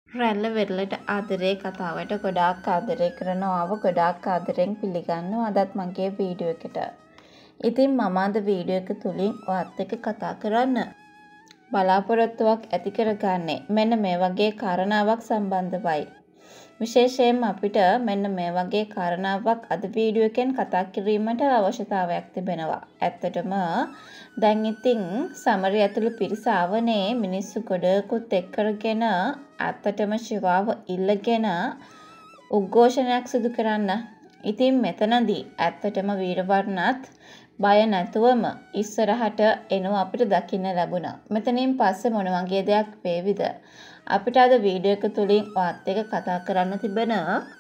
රැල්ල වෙරළට ආදරේ කතාවට ගොඩාක් ආදරේ කරනවාව ගොඩාක් ආදරෙන් පිළිගන්නවා අදත් මගේ වීඩියෝ එකට. ඉතින් මම අද වීඩියෝ එක තුලින් ඔයත් එක්ක කතා කරන්න බලාපොරොත්තුවක් ඇති කරගන්නේ මෙන්න මේ වගේ කාරණාවක් සම්බන්ධවයි. විශේෂයෙන්ම අපිට මෙන්න මේ වගේ කාරණාවක් අද වීඩියෝ එකෙන් කතා කිරීමට අවශ්‍යතාවයක් තිබෙනවා. ඇත්තටම දැන් ඉතින් සමරි ඇතුළු පිරිස ආවනේ මිනිස්සු ගොඩකුත් එක් කරගෙන ඇත්තටම ශිවාව ඉල්ලගෙන උද්ඝෝෂණයක් සිදු කරන්න. ඉතින් මෙතනදී ඇත්තටම වීරවර්ණත් බය නැතුවම ඉස්සරහට එනවා අපිට දකින්න ලැබුණා. මෙතනින් පස්සේ මොන වගේ දෙයක් වේවිද? අපිට අද වීඩියෝ එක තුලින් ඔයත් එක්ක කතා කරන්න තිබෙන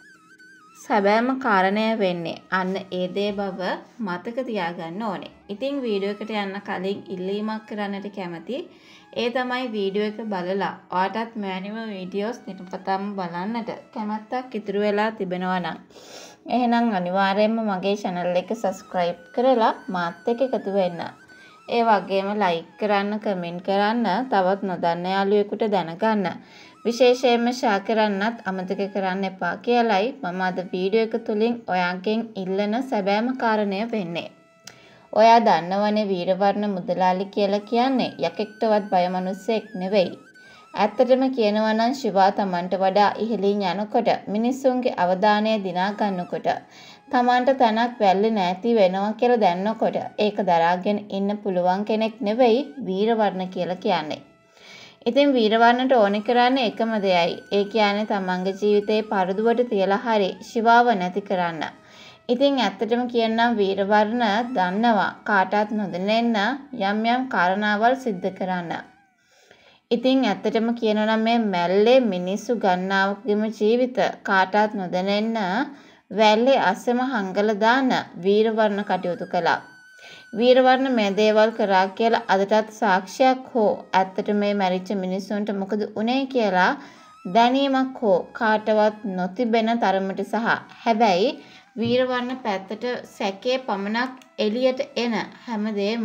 සැබෑම කාරණය වෙන්නේ අන්න ඒ දේ බව මතක තියාගන්න ඕනේ. ඉතින් වීඩියෝ එකට යන්න කලින් ඉල්ලීමක් කරන්නට කැමති. ඒ තමයි වීඩියෝ එක බලලා ඔයාටත් මෙවැනිම වීඩියෝස් නිතරම බලන්නට කැමැත්තක් ඉතුරු වෙලා තිබෙනවා නම් එහෙනම් අනිවාර්යයෙන්ම මගේ channel එක subscribe කරලා මාත් එක්ක එකතු වෙන්න. ඒ වගේම like කරන්න, comment කරන්න, තවත් නොදන්න යාළුවෙකුට දැනගන්න. විශේෂයෙන්ම share කරන්නත් අමතක කරන්න එපා කියලයි මම අද වීඩියෝ එක තුලින් ඔයාගෙන් ඉල්ලන සැබෑම කාරණය වෙන්නේ. ඔයා දන්නවනේ වීරවර්ණ මුදලාලි කියලා කියන්නේ යකෙක්ටවත් බය මිනිස්සෙක් නෙවෙයි. ඇත්තටම කියනවා නම් ශිවා Tamanට වඩා ඉහළින් යනකොට මිනිස්සුන්ගේ අවධානය දිනා ගන්නකොට Tamanට තනක් වැල්ලේ නැති වෙනවා කියලා දැනනකොට ඒක දරාගෙන ඉන්න පුළුවන් කෙනෙක් නෙවෙයි වීරවර්ණ කියලා කියන්නේ. ඉතින් වීරවර්ණට ඕනේ කරන්නේ එකම දෙයයි. ඒ කියන්නේ Tamanගේ ජීවිතේ පරදුවට තියලා හරි ශිවාව නැති කරන්න. ඉතින් ඇත්තටම කියන්නම් වීරවර්ණ දන්නවා කාටවත් නොදැනෙන්න යම් යම් කාරණාවල් සිද්ධ කරන්න. ඉතින් ඇත්තටම කියනවා නම් මේ මැල්ලේ මිනිස්සු ගන්නාවකම ජීවිත කාටවත් නොදැනෙන්න වැල්ලේ අස්සම හංගලා දාන වීරවර්ණ කටයුතු කළා. වීරවර්ණ මේ දේවල් කරා කියලා අදටත් සාක්ෂියක් හෝ ඇත්තට මේ මැරිච්ච මිනිස්සුන්ට මොකද උනේ කියලා දැනීමක් හෝ කාටවත් නොතිබෙන තරමට සහ හැබැයි වීරවර්ණ පැත්තට සැකේ පමණක් එළියට එන හැමදේම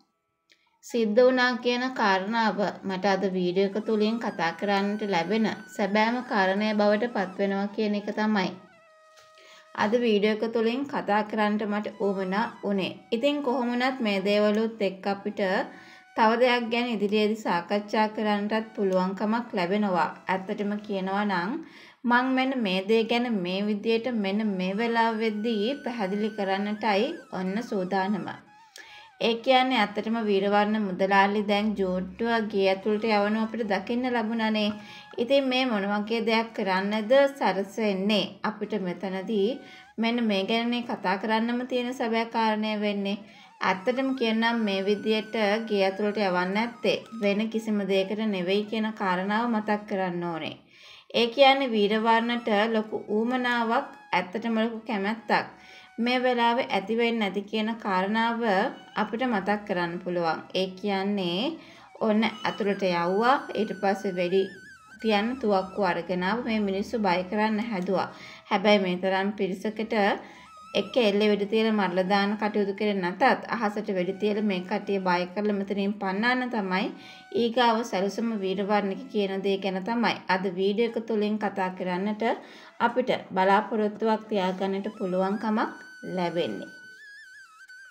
සිද්ධ වුණා කියන කාරණාව මට අද වීඩියෝ එක තුලින් කතා කරන්නට ලැබෙන සැබෑම කාරණය බවට පත් වෙනවා කියන එක තමයි අද වීඩියෝ එක තුලින් කතා කරන්නට මට උවමනා උනේ. ඉතින් කොහොම වුණත් මේ දේවලුත් එක්ක අපිට තව දෙයක් ගැන ඉදිරියේදී සාකච්ඡා කරන්නටත් පුළුවන්කමක් ලැබෙනවා. ඇත්තටම කියනවා නම් මම මෙන්න මේ දේ ගැන මේ විදියට මෙන්න මේ වෙලාවෙදී පැහැදිලි කරන්නටයි ඔන්න සූදානම. ඒ කියන්නේ ඇත්තටම වීරවර්ණ මුදලාලි දැන් ජෝඩ්ඩුව ගේ ඇතුළට යවනවා අපිට දකින්න ලැබුණානේ. ඉතින් මේ මොන වගේ දෙයක් කරන්නද සරසෙන්නේ අපිට මෙතනදී මෙන්න මේ ගැනනේ කතා කරන්නම තියෙන සැබෑ කාරණය වෙන්නේ. ඇත්තටම කියන්නම් මේ විදියට ගේ ඇතුළට යවන්න නැත්තේ වෙන කිසිම දෙයකට නෙවෙයි කියන කාරණාව මතක් කරන්න ඕනේ. ඒ කියන්නේ වීරවර්ණට ලොකු ඌමනාවක් ඇත්තටම ලොකු කැමැත්තක් මේ වෙලාවේ ඇති වෙන්නේ නැති කියන කාරණාව අපිට මතක් කරන්න පුළුවන්. ඒ කියන්නේ ඔන්න අතුලට යවුවා ඊට පස්සේ වෙඩි තියන්න තුවක්කුව අරගෙන මේ මිනිස්සු බය කරන්න හැදුවා. හැබැයි මේ තරම් පිරිසකට එක එල්ලේ වෙඩි තියලා මරලා දාන්න කටයුතු කරේ නැතත් අහසට වෙඩි තියලා මේ කට්ටිය බය කරලා මෙතනින් පන්නන්න තමයි ඊගාව සැලසුම වීරවර්ණික කියන දේ ගැන තමයි අද වීඩියෝ එක තුලින් කතා කරන්නට අපිට බලාපොරොත්තුවක් තියාගන්නට පුළුවන්කමක් ලැබෙන්නේ.